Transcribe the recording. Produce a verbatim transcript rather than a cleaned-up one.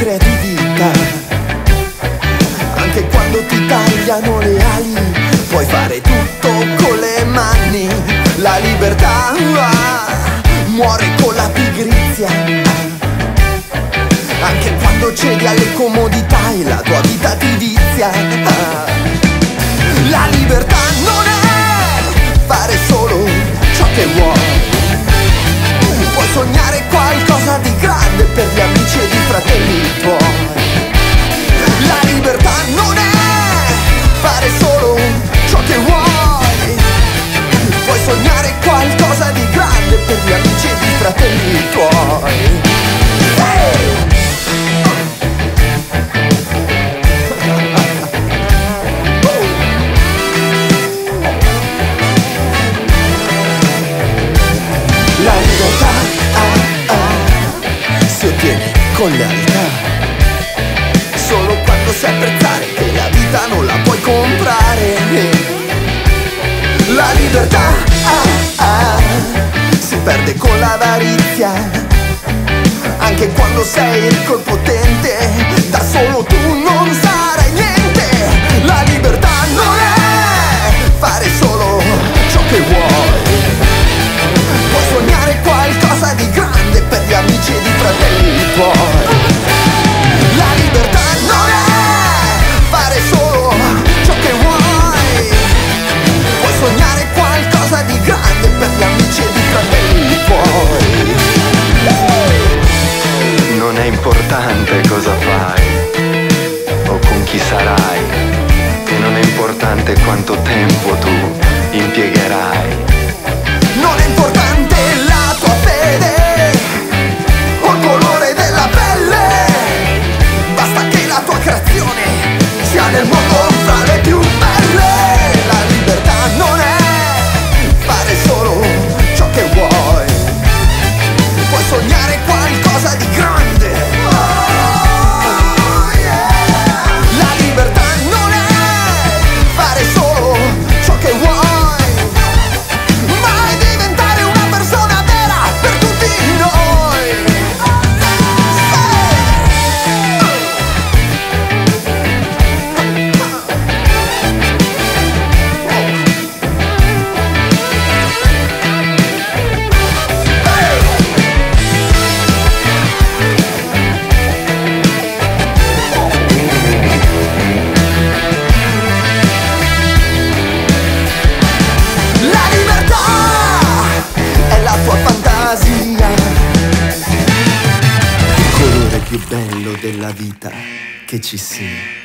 creatività. Anche quando ti tagliano le ali, puoi fare tutto con le mani. La libertà muore con la pigrizia. Anche quando cedi alle comodità e la tua vita ti vizia. La libertà non è fare solo ciò che vuoi. Puoi sognare qualcosa di grande per gli amici ed i fratelli tuoi. La libertà non è fare solo ciò che vuoi. Puoi sognare qualcosa di grande per gli amici ed i fratelli tuoi. Hey! La libertà ah, ah, si ottiene con lealtà. Solo quando sai apprezzare che la vita non la puoi comprare. La libertà ah, ah, si perde con l'avarizia. Anche quando sei ricco e potente, da solo tu non sarai niente. La libertà non è fare solo ciò che vuoi. Puoi sognare qualcosa di grande per gli amici ed i fratelli tuoi. La libertà non è fare solo ciò che vuoi. Puoi sognare qualcosa di grande per gli amici ed i fratelli tuoi. Non è importante cosa fai o con chi sarai, e non è importante quanto tempo tu impiegherai. Non è importante la tua fede o il colore della pelle, basta che la tua creazione sia nel mondo fra le più belle. La libertà non è fare solo ciò che vuoi. Puoi sognare qualcosa di grande. Oh, yeah. La libertà non è fare solo ciò che vuoi, ma è diventare una persona vera per tutti noi. La libertà è la tua fantasia, il colore più bello della vita che ci sia.